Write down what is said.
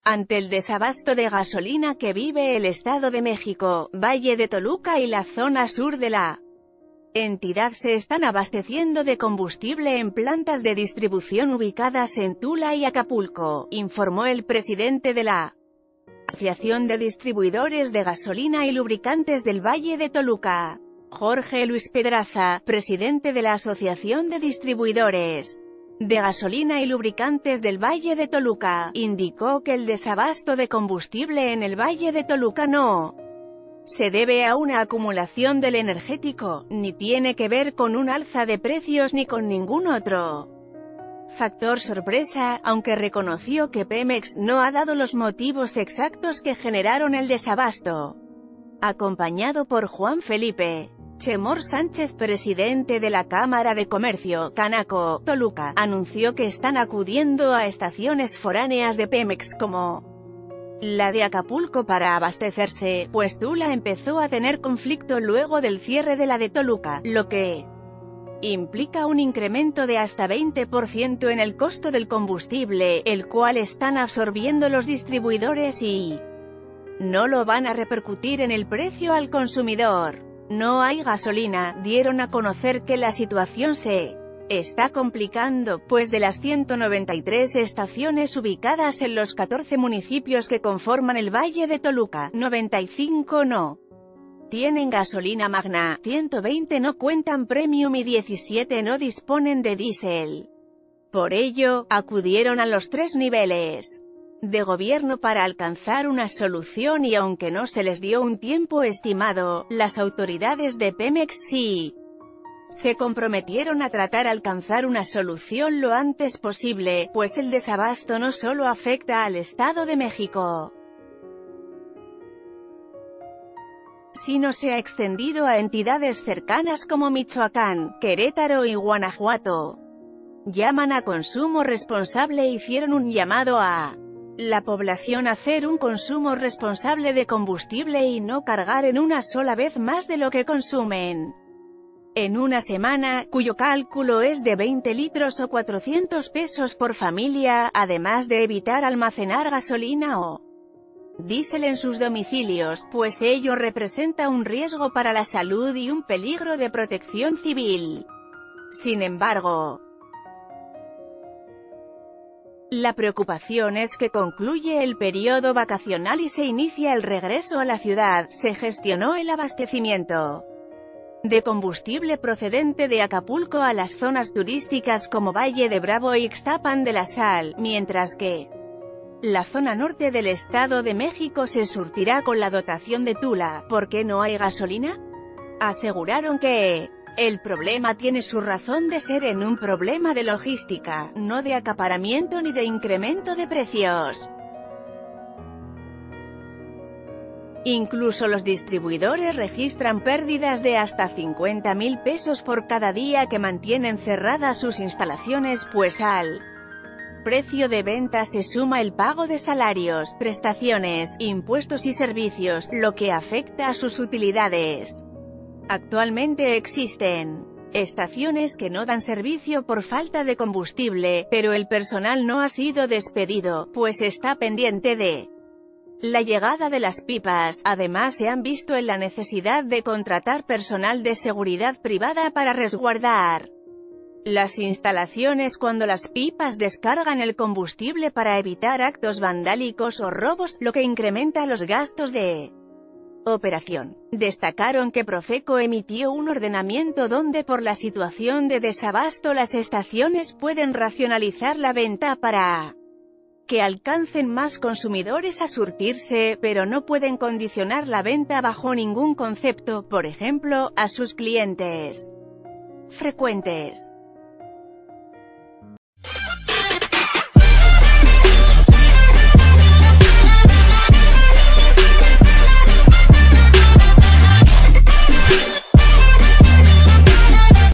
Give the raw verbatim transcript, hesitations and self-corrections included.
Ante el desabasto de gasolina que vive el Estado de México, Valle de Toluca y la zona sur de la entidad se están abasteciendo de combustible en plantas de distribución ubicadas en Tula y Acapulco, informó el presidente de la Asociación de Distribuidores de Gasolina y Lubricantes del Valle de Toluca, Jorge Luis Pedraza, presidente de la Asociación de Distribuidores de Gasolina y Lubricantes del Valle de Toluca, indicó que el desabasto de combustible en el Valle de Toluca no se debe a una acumulación del energético, ni tiene que ver con un alza de precios ni con ningún otro factor sorpresa, aunque reconoció que Pemex no ha dado los motivos exactos que generaron el desabasto. Acompañado por Juan Felipe Chemor Sánchez, presidente de la Cámara de Comercio, Canaco, Toluca, anunció que están acudiendo a estaciones foráneas de Pemex como la de Acapulco para abastecerse, pues Tula empezó a tener conflicto luego del cierre de la de Toluca, lo que implica un incremento de hasta veinte por ciento en el costo del combustible, el cual están absorbiendo los distribuidores y no lo van a repercutir en el precio al consumidor. No hay gasolina, dieron a conocer que la situación se está complicando, pues de las ciento noventa y tres estaciones ubicadas en los catorce municipios que conforman el Valle de Toluca, noventa y cinco no tienen gasolina magna, ciento veinte no cuentan premium y diecisiete no disponen de diésel. Por ello, acudieron a los tres niveles de gobierno para alcanzar una solución y aunque no se les dio un tiempo estimado, las autoridades de Pemex sí se comprometieron a tratar de alcanzar una solución lo antes posible, pues el desabasto no solo afecta al Estado de México, sino se ha extendido a entidades cercanas como Michoacán, Querétaro y Guanajuato. Llaman a consumo responsable e hicieron un llamado a la población a hacer un consumo responsable de combustible y no cargar en una sola vez más de lo que consumen en una semana, cuyo cálculo es de veinte litros o cuatrocientos pesos por familia, además de evitar almacenar gasolina o diésel en sus domicilios, pues ello representa un riesgo para la salud y un peligro de protección civil. Sin embargo, la preocupación es que concluye el periodo vacacional y se inicia el regreso a la ciudad. Se gestionó el abastecimiento de combustible procedente de Acapulco a las zonas turísticas como Valle de Bravo y Ixtapan de la Sal, mientras que la zona norte del Estado de México se surtirá con la dotación de Tula. ¿Por qué no hay gasolina? Aseguraron que el problema tiene su razón de ser en un problema de logística, no de acaparamiento ni de incremento de precios. Incluso los distribuidores registran pérdidas de hasta cincuenta mil pesos por cada día que mantienen cerradas sus instalaciones, pues al precio de venta se suma el pago de salarios, prestaciones, impuestos y servicios, lo que afecta a sus utilidades. Actualmente existen estaciones que no dan servicio por falta de combustible, pero el personal no ha sido despedido, pues está pendiente de la llegada de las pipas. Además se han visto en la necesidad de contratar personal de seguridad privada para resguardar las instalaciones cuando las pipas descargan el combustible para evitar actos vandálicos o robos, lo que incrementa los gastos de operación. Destacaron que Profeco emitió un ordenamiento donde por la situación de desabasto las estaciones pueden racionalizar la venta para que alcancen más consumidores a surtirse, pero no pueden condicionar la venta bajo ningún concepto, por ejemplo, a sus clientes frecuentes.